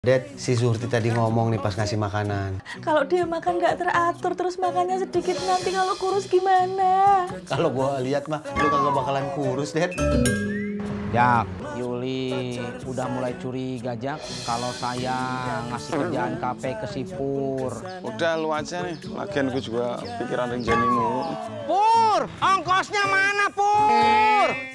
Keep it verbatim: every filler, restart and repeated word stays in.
Dad, si Surti tadi ngomong nih pas ngasih makanan. Kalau dia makan nggak teratur, terus makannya sedikit, nanti kalau kurus gimana? Kalau gua lihat mah, lu kagak bakalan kurus, Dad. Jak, Yuli udah mulai curiga, Jak. Kalau saya ngasih kerjaan K P ke si Pur. Udah lu aja nih, lagian gue juga pikiran Renjani mulu. Pur, ongkosnya mana, Pur?